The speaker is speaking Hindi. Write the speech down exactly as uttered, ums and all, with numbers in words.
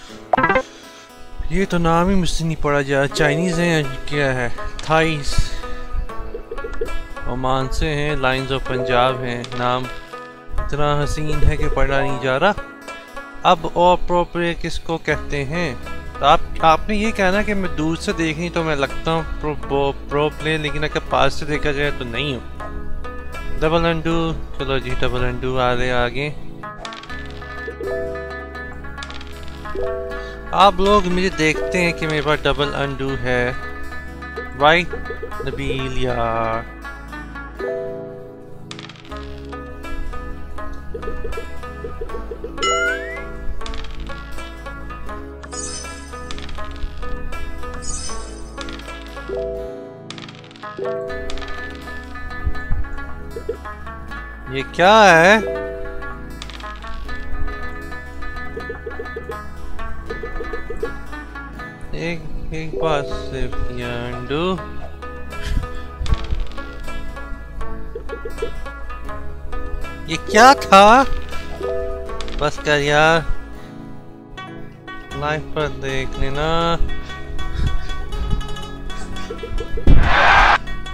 ये तो नाम ही मुझसे नहीं पढ़ा जा। चाइनीज है या क्या है? थाइस, ओमान से हैं, लाइन्स ऑफ पंजाब हैं। नाम इतना हसीन है कि पढ़ा नहीं जा रहा। अब और प्रोप्रिएट किसको कहते हैं? तो आप आपने ये कहना कि मैं दूर से देख रही तो मैं लगता हूँ प्रो प्रो प्ले, लेकिन अगर पास से देखा जाए तो नहीं हूँ। डबल अंडू, चलो जी डबल अंडू आ रहे आगे। आप लोग मुझे देखते हैं कि मेरे पास डबल अंडू है, राइट नबील यार? ये क्या है? एक एक बार सिर्फ अंडू। ये क्या था? बस कर यार, लाइव पर देख लेना।